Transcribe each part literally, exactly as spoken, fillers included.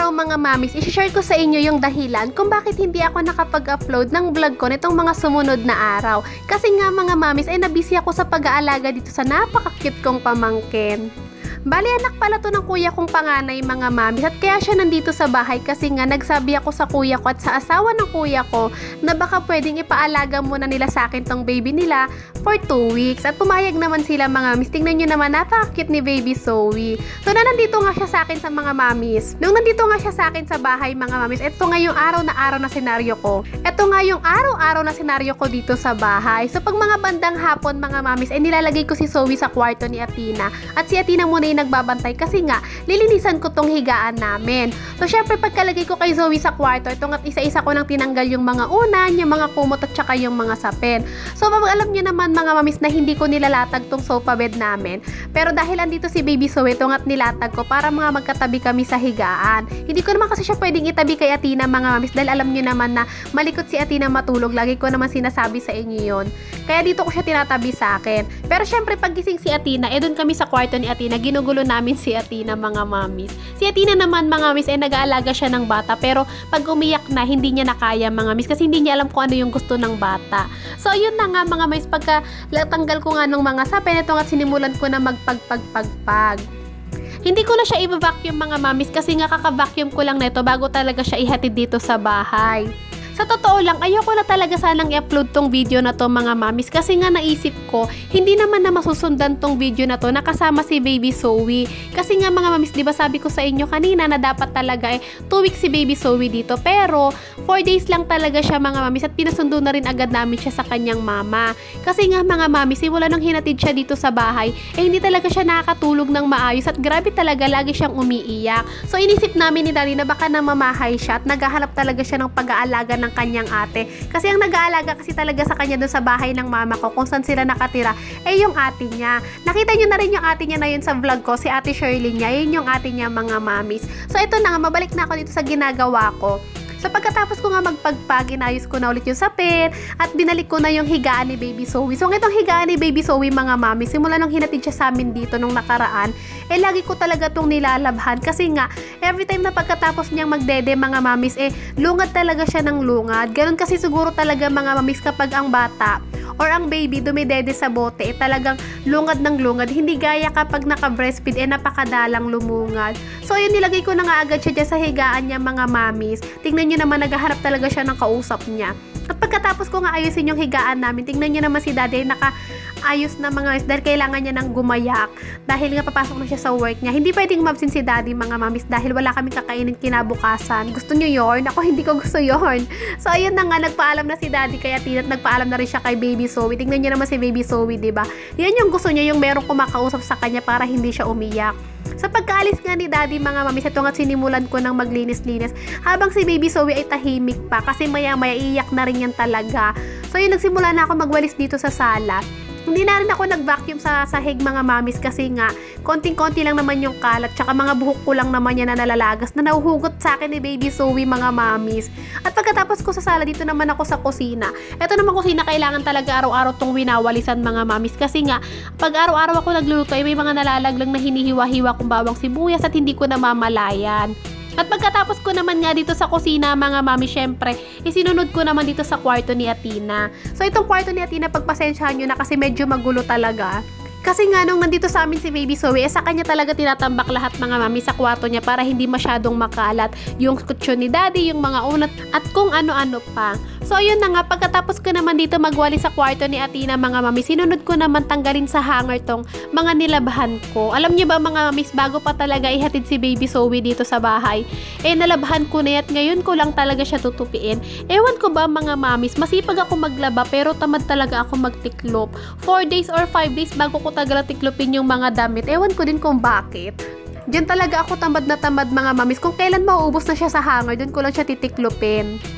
araw mga mamis, i-share ko sa inyo yung dahilan kung bakit hindi ako nakapag-upload ng vlog ko nitong mga sumunod na araw. Kasi nga mga mamis ay nabisi ako sa pag-aalaga dito sa napaka-cute kong pamangkin. Bali, anak pala to ng kuya kong panganay mga mamis, at kaya siya nandito sa bahay kasi nga nagsabi ako sa kuya ko at sa asawa ng kuya ko na baka pwedeng ipaalaga muna nila sa akin tong baby nila for two weeks. At pumayag naman sila mga mamis. Tingnan nyo naman, napaka-cute ni baby Zoe. So na nandito nga siya sa akin sa mga mamis. Nung nandito nga siya sa akin sa bahay mga mamis, ito nga yung araw na araw na senaryo ko. Ito nga yung araw-araw na senaryo ko dito sa bahay. So pag mga bandang hapon mga mamis, ay nilalagay ko si Zoe sa kwarto ni Athena. At si Athena muna nagbabantay kasi nga lilinisan ko tong higaan namin. So syempre pagkalagay ko kay Zoe sa kwarto, ito nga isa-isa ko nang tinanggal yung mga unan, yung mga kumot at saka yung mga sapin. So alam nyo naman mga mamis na hindi ko nilalatag tong sofa bed namin. Pero dahil andito si baby Zoe, ito nga't nilatag ko para mga magkatabi kami sa higaan. Hindi ko naman kasi siya pwedeng itabi kay Athena mga mamis dahil alam nyo naman na malikot si Athena matulog. Lagi ko naman sinasabi sa inyo yun. Kaya dito ko siya tinatabi sa akin. Pero syempre pag gising si Athena, eh doon kami sa kwarto ni Athena, ginugulo namin si Athena mga mamis. Si Athena naman mga mamis ay nag-aalaga siya ng bata, pero pag umiyak na hindi niya nakaya mga mamis kasi hindi niya alam kung ano yung gusto ng bata. So ayun na nga mga mamis, pagka tanggal ko nga ng mga sapin, ito nga sinimulan ko na magpagpagpagpag. Hindi ko na siya i-vacuum mga mamis kasi nga kaka-vacuum ko lang nito bago talaga siya ihatid dito sa bahay. Sa totoo lang, ayoko na talaga sanang i-upload tong video na to mga mamis kasi nga naisip ko, hindi naman na masusundan tong video na to na kasama si baby Zoe. Kasi nga mga mamis, di ba sabi ko sa inyo kanina na dapat talaga eh two weeks si baby Zoe dito, pero four days lang talaga siya mga mamis at pinasundo na rin agad namin siya sa kanyang mama. Kasi nga mga mamis, simula nang hinatid siya dito sa bahay, eh hindi talaga siya nakakatulog ng maayos at grabe talaga, lagi siyang umiiyak. So inisip namin ni Daddy na baka namamahay siya at naghahanap talaga siya ng pag-aalaga ng kanyang ate. Kasi ang nag-aalaga kasi talaga sa kanya doon sa bahay ng mama ko, kung saan sila nakatira, eh yung ate niya. Nakita nyo na rin yung ate niya na yun sa vlog ko, si ate Shirley niya. Yun yung ate niya mga mamis. So ito na nga, mabalik na ako dito sa ginagawa ko. So pagkatapos ko nga magpagpag, inayos ko na ulit yung sapin at binalik ko na yung higaan ni baby Zoe. So itong higaan ni baby Zoe mga mami, simula nung hinatid siya sa amin dito nung nakaraan, eh lagi ko talaga tong nilalabhan kasi nga every time na pagkatapos niyang magdede mga mamis, eh lungad talaga siya ng lungad. Ganun kasi siguro talaga mga mamis kapag ang bata or ang baby dumidede sa bote, eh talagang lungad ng lungad. Hindi gaya kapag naka-breastfeed, eh napakadalang lumungad. So yun, nilagay ko na nga agad siya dyan sa higaan niya mga mamis. Tingnan nyo naman, naghahanap talaga siya ng kausap niya. At pagkatapos ko nga ayusin yung higaan namin, tingnan nyo naman si Daddy ay naka-ayos na mga mamis dahil kailangan niya ng gumayak. Dahil nga papasok na siya sa work niya. Hindi pwedeng mabsin si Daddy mga mamis dahil wala kaming kakainin kinabukasan. Gusto nyo yorn? Ako hindi ko gusto yorn. So ayun na nga, nagpaalam na si Daddy kay Athena at nagpaalam na rin siya kay baby Zoe. Tingnan nyo naman si baby Zoe, diba? Yan yung gusto niya, yung merong kumakausap sa kanya para hindi siya umiyak. Sa pagkaalis nga ni Daddy mga mamis, ito nga sinimulan ko ng maglinis-linis habang si baby Zoe ay tahimik pa kasi maya-maya iiyak na rin yan talaga. So yun, nagsimula na ako magwalis dito sa sala. Hindi na rin ako nag-vacuum sa sahig mga mamis kasi nga konting-konti lang naman yung kalat, tsaka mga buhok ko lang naman yan na nalalagas na nahuhugot sa akin ni baby Zoe mga mamis. At pagkatapos ko sa sala, dito naman ako sa kusina. Ito naman kusina, kailangan talaga araw-araw tong winawalisan mga mamis kasi nga pag araw-araw ako nagluluto ay may mga nalalaglang na hinihiwa-hiwa kong bawang sibuyas at hindi ko namamalayan. At pagkatapos ko naman nga dito sa kusina mga mami, syempre, isinunod ko naman dito sa kwarto ni Athena. So itong kwarto ni Athena, pagpasensyahan nyo na kasi medyo magulo talaga. Kasi nga nung nandito sa amin si baby Zoe, eh, sa kanya talaga tinatambak lahat mga mami sa kwarto niya para hindi masyadong makalat yung kutsyon ni Daddy, yung mga unat at kung ano-ano pa. So ayun na nga, pagkatapos ko naman dito magwali sa kwarto ni Athena mga mami, sinunod ko naman tanggalin sa hanger tong mga nilabhan ko. Alam niyo ba mga mamis, bago pa talaga ihatid si baby Zoe dito sa bahay, eh nalabhan ko na at ngayon ko lang talaga siya tutupiin. Ewan ko ba mga mamis, masipag ako maglaba pero tamad talaga ako magtiklop. four days or five days bago ko tagala tiklopin yung mga damit. Ewan ko din kung bakit. Diyan talaga ako tamad na tamad mga mamis. Kung kailan mauubos na siya sa hanger, dun ko lang siya titiklopin.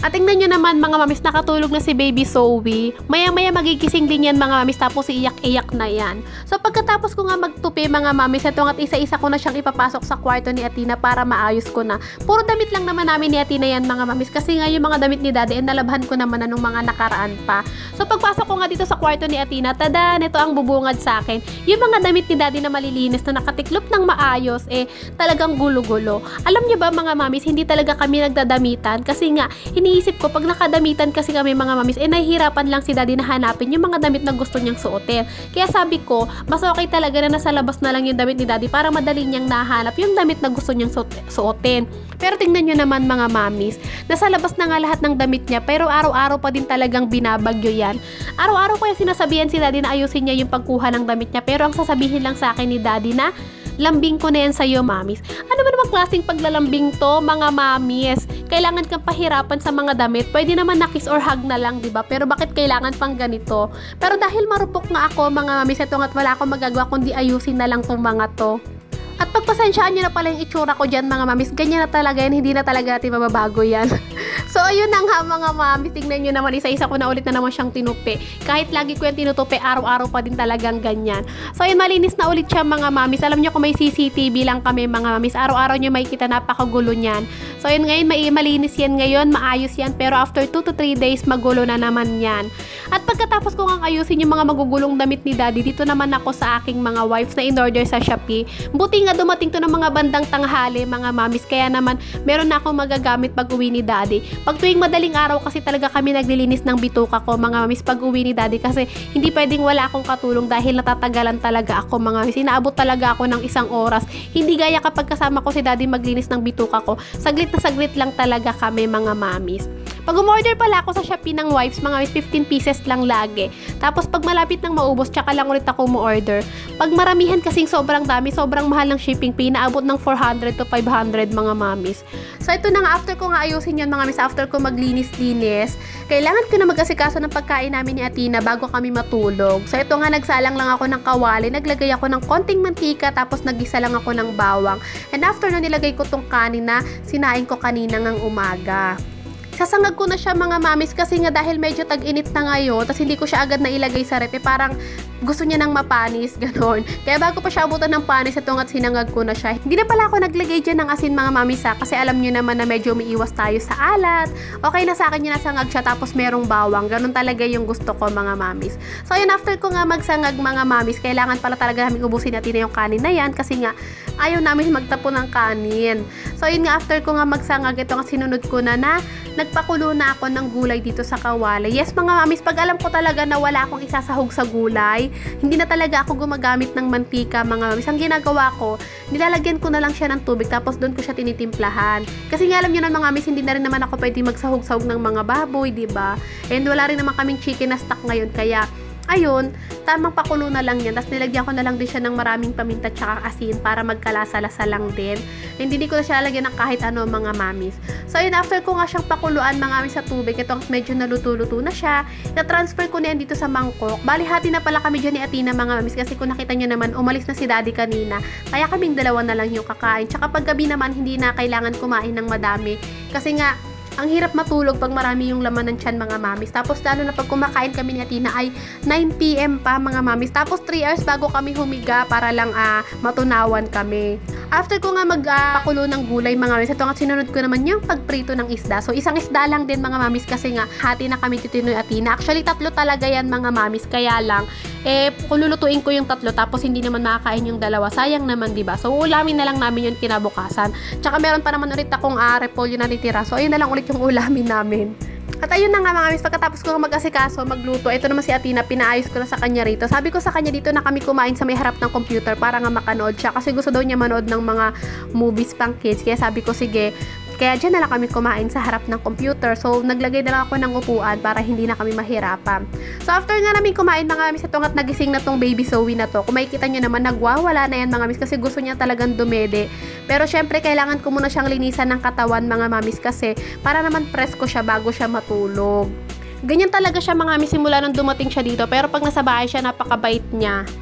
At tingnan nyo naman mga mamis, nakatulog na si Baby Zoe. Maya-maya magigising din yan mga mamis, tapos iiyak-iyak na yan. So pagkatapos ko nga magtupi mga mamis, ito at isa-isa ko na siyang ipapasok sa kwarto ni Athena para maayos ko na. Puro damit lang naman namin ni Athena yan mga mamis, kasi nga yung mga damit ni Daddy, eh, nalabhan ko naman na nung mga nakaraan pa. So pagpasok ko nga dito sa kwarto ni Athena, tada, ito ang bubungad sa akin. Yung mga damit ni Daddy na malilinis na nakatiklop ng maayos, eh talagang gulo-gulo. Alam nyo ba mga mamis, hindi talaga kami nagdadamitan, kasi nga, iniisip ko, pag nakadamitan kasi kami mga mamis, eh nahihirapan lang si Daddy na hanapin yung mga damit na gusto niyang suotin. Kaya sabi ko, mas okay talaga na nasa labas na lang yung damit ni Daddy para madali niyang nahanap yung damit na gusto niyang suotin. Pero tingnan nyo naman mga mamis, nasa labas na nga lahat ng damit niya, pero araw-araw pa din talagang binabagyo yan. Araw-araw ko yung sinasabihan si Daddy na ayusin niya yung pagkuha ng damit niya, pero ang sasabihin lang sa akin ni Daddy na, lambing ko na yan sa'yo, mamis. Ano ba namang klaseng paglalambing to, mga mamis? Kailangan kang pahirapan sa mga damit. Pwede naman na kiss or hug na lang, diba? Pero bakit kailangan pang ganito? Pero dahil marupok nga ako, mga mamis, ito nga't wala akong magagawa kundi ayusin na lang tong mga to. At pagpasensyaan nyo na pala yung itsura ko dyan mga mamis, ganyan na talaga yan, hindi na talaga natin mababago yan. So ayun na nga mga mamis, tingnan nyo naman, isa-isa ko na ulit na naman siyang tinupi. Kahit lagi ko yung tinutupi, araw-araw pa din talagang ganyan. So ayun, malinis na ulit siya mga mamis. Alam nyo kung may C C T V lang kami mga mamis, araw-araw nyo makikita, napakagulo niyan. So ayun, ngayon may malinis yan ngayon, maayos yan, pero after two to three days, magulo na naman yan. At pagkatapos ko nga ayusin yung mga magugulong damit ni Daddy, dito naman ako sa aking mga wipes na in-order sa Shopee. Buti nga dumating to ng mga bandang tanghali mga mamis, kaya naman meron na akong magagamit pag uwi ni Daddy. Pag tuwing madaling araw kasi talaga kami naglilinis ng bituka ko mga mamis pag uwi ni Daddy, kasi hindi pwedeng wala akong katulong dahil natatagalan talaga ako mga mamis. Inaabot talaga ako ng isang oras. Hindi gaya kapag kasama ko si Daddy maglinis ng bituka ko. Saglit na saglit lang talaga kami mga mamis. Pag umorder pala ako sa Shopee ng wipes, mga mamis, fifteen pieces lang lagi. Tapos pag malapit nang maubos, tsaka lang ulit ako mo-order. Pag maramihan kasing sobrang dami, sobrang mahal ng shipping fee, naabot ng four hundred to five hundred mga mamis. So ito na nga, after ko nga ayusin yan mga mamis, after ko maglinis-linis, kailangan ko na mag-asikaso ng pagkain namin ni Athena bago kami matulog. So ito nga, nagsalang lang ako ng kawali, naglagay ako ng konting mantika, tapos nagisa lang ako ng bawang. And after nun, nilagay ko tong kanin na sinain ko kanina ng umaga. Sasangag ko na siya mga mamis, kasi nga dahil medyo tag-init na ngayon, tapos hindi ko siya agad na ilagay sa rep, eh, parang gusto niya nang mapanis, ganon. Kaya bago pa siya abutan ng panis, ito nga't sinangag ko na siya. Hindi na pala ako naglagay dyan ng asin mga mamis ha, kasi alam niyo naman na medyo umiiwas tayo sa alat. Okay na sa akin yun, nasangag siya, tapos merong bawang. Ganon talaga yung gusto ko mga mamis. So yun, after ko nga magsangag mga mamis, kailangan pala talaga namin ubusin natin na yung kanin na yan, kasi nga ayaw namin magtapo ng kanin. So yun nga, after ko nga magsangag, ito nga sinunod ko na na nagpakulo na ako ng gulay dito sa kawali. Yes mga mamis, pag alam ko talaga na wala akong isasahog sa gulay, hindi na talaga ako gumagamit ng mantika mga mamis. Ang ginagawa ko, nilalagyan ko na lang siya ng tubig, tapos doon ko siya tinitimplahan. Kasi nga alam nyo na mga mamis, hindi na rin naman ako pwede magsahog-sahog ng mga baboy, diba? And wala rin naman kaming chicken na stock ngayon, kaya ayun, tamang pakulo na lang yan. Tapos nilagyan ko na lang din siya ng maraming paminta tsaka asin para magkalasa-lasa lang din. Hindi, hindi ko na siya lagyan ng kahit ano mga mamis. So ayun, after ko nga siyang pakuluan mga mamis sa tubig, ito medyo naluto-luto na siya. Na-transfer ko na yan dito sa mangkok. Bali, hati na pala kami dyan ni Athena mga mamis, kasi kung nakita nyo naman, umalis na si Daddy kanina. Kaya kaming dalawa na lang yung kakain. Tsaka pag gabi naman, hindi na kailangan kumain ng madami. Kasi nga, ang hirap matulog pag marami yung laman ng tiyan mga mamis. Tapos lalo na pag kumakain kami ni Athena ay nine p m pa mga mamis. Tapos three hours bago kami humiga para lang uh, matunawan kami. After ko nga magpakulo uh, ng gulay mga mamis, ito nga sinunod ko naman yung pagprito ng isda. So isang isda lang din mga mamis, kasi nga hati na kami dito ni Athena. Actually tatlo talaga yan mga mamis, kaya lang eh kululutuin ko yung tatlo, tapos hindi naman makakain yung dalawa. Sayang naman, diba? So ulamin na lang namin yung kinabukasan. Tsaka meron pa naman ulit akong uh, repolyo na titira. So ayun na lang ulit yung ulamin namin. At ayun na nga mga mamis, pagkatapos ko mag-asikaso, magluto, ito naman si Athena, pinaayos ko na sa kanya rito. Sabi ko sa kanya, dito na kami kumain sa may harap ng computer para nga makanood siya, kasi gusto daw niya manood ng mga movies pang kids. Kaya sabi ko, sige, kaya dyan na lang kami kumain sa harap ng computer. So naglagay na lang ako ng upuan para hindi na kami mahirapan. So after nga namin kumain mga mamis, ito nga't nagising na tong Baby Zoe na to. Kung makikita nyo naman, nagwawala na yan mga mamis, kasi gusto niya talagang dumede. Pero syempre kailangan ko muna siyang linisan ng katawan mga mamis, kasi para naman presko siya bago siya matulog. Ganyan talaga siya mga mamis simula nung dumating siya dito, pero pag nasa bahay siya, napakabait niya.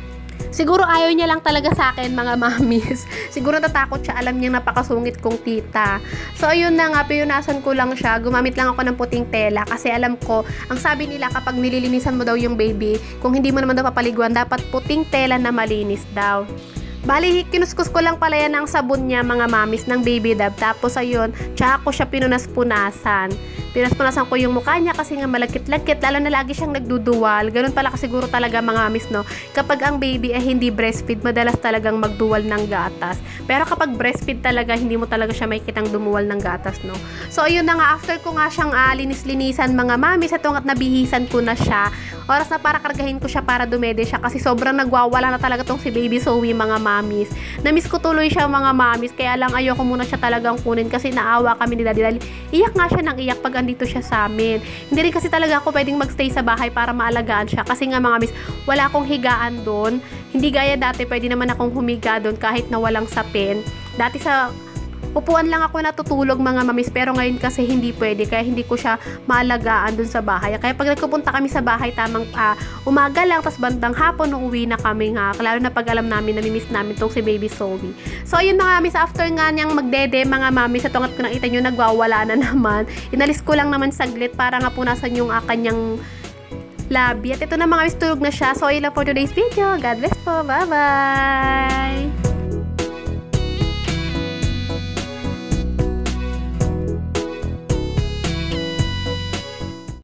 Siguro ayaw niya lang talaga sa akin, mga mamis. Siguro natatakot siya, alam niyang napakasungit kong tita. So ayun na nga, pinunasan ko lang siya. Gumamit lang ako ng puting tela kasi alam ko, ang sabi nila kapag nililinisan mo daw yung baby, kung hindi mo naman daw papaliguan, dapat puting tela na malinis daw. Bali, kinuskus ko lang pala yan ng sabon niya, mga mamis, ng baby dab. Tapos ayun, tsaka ko siya pinunas-punasan. Pinunas-punasan ko yung mukha niya kasi nga malagkit-lagkit, lalo na lagi siyang nagduduwal. Ganun pala kasiguro talaga, mga mamis, no? Kapag ang baby ay hindi breastfeed, madalas talagang magduwal ng gatas. Pero kapag breastfeed talaga, hindi mo talaga siya makikitang dumuwal ng gatas, no? So ayun na nga, after ko nga siyang uh, linis-linisan, mga mamis, ito nga't nabihisan ko na siya. Oras na para kargahin ko siya para dumede siya kasi sobrang nagwawala na talaga tong si Baby Zoe, mga mamis. Namiss ko tuloy siya, mga mamis, kaya lang ayoko muna siya talagang kunin kasi naawa kami ni Daddy dahil iyak nga siya ng iyak pag andito siya sa amin. Hindi rin kasi talaga ako pwedeng magstay sa bahay para maalagaan siya kasi nga, mga mamis, wala akong higaan doon. Hindi gaya dati, pwede naman akong humiga doon kahit na walang sapin. Dati sa upuan lang ako natutulog, mga mamis, pero ngayon kasi hindi pwede, kaya hindi ko siya maalagaan dun sa bahay. Kaya pag nagpupunta kami sa bahay, tamang uh, umaga lang, tas bandang hapon nung uwi na kami nga, lalo na pag alam namin na mimiss namin tong si Baby Zoe. So ayun, mga mamis, after nga niyang magdede, mga mamis, ito nga nakita nyo, nagwawala na naman. Inalis ko lang naman saglit para nga punasan yung uh, kanyang labi. At ito na, mga mamis, tulog na siya. So ayun lang for today's video. God bless po. Bye bye!